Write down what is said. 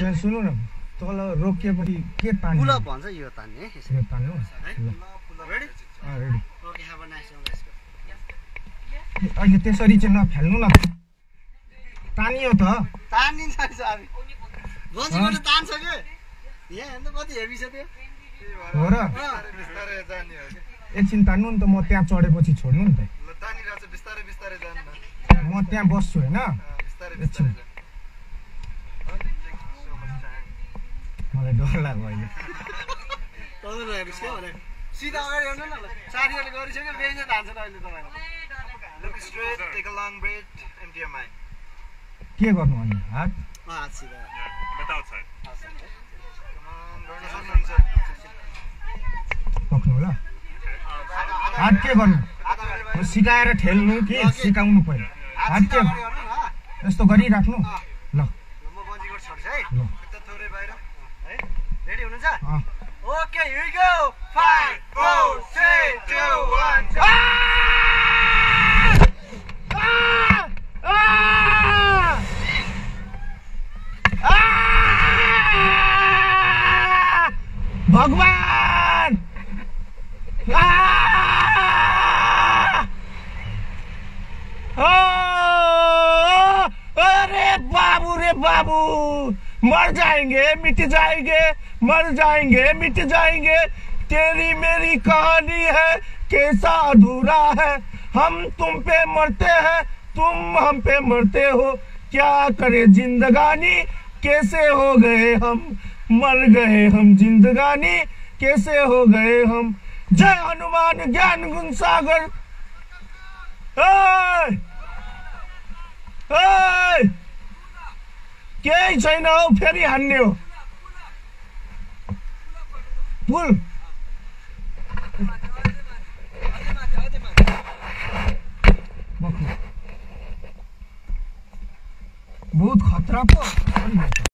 सुन्नु न तल रोकिएपछि के तान्नु पुल भन्छ यो तान्ने यो तान्नु ready ready okay have a nice day अहिले त्यसरी चाहिँ नफाल्नु न तानियो त तानिन्छ साबी गन्जीबाट तान्छ के यहाँ हेर्नु कति हेभी छ त्यो हो र बिस्तारै जाने हो के एकछिन तान्नु नि त म त्यहाँ चढेपछि छोड्नु नि त ल तानिरहेछ बिस्तारै बिस्तारै जानु न म त्यहाँ बस्छु हैन बिस्तारै एकछिन बिस्तारै मलाई डर लाग्यो अहिले तपाईँ नहेर्नुस् के भने सिधा अगाडि हेर्नु न साथीहरूले गरिसक्यो बेङ्गै धान्छ अहिले तपाईँलाई Look straight, take a long breath, empty your mind. के गर्नु अनि हात हात सिधा without side. Come on, गर्न सक्नुहुन्छ पक्नु ल हात के गर्नु सिकाएर ठेल्नु कि सिकाउनु पर्यो हात के यस्तो गरिराख्नु ल म बन्जीकोट छोड्छु है ल यता थोरै बाहिर है रेडी हुनुहुन्छ अँ ओके हियर वी गो 5 4 3 2 1 भगवान अरे बाबू रे बाबू मर जाएंगे मिट जाएंगे मर जाएंगे मिट जाएंगे तेरी मेरी कहानी है कैसा अधूरा है हम तुम पे मरते हैं तुम हम पे मरते हो क्या करे जिंदगानी कैसे हो गए हम मर गए हम जिंदगानी कैसे हो गए हम जय हनुमान ज्ञान गुण सागर केही छैन हौ फेरि हान्ने हो पुल बहुत खतरा पो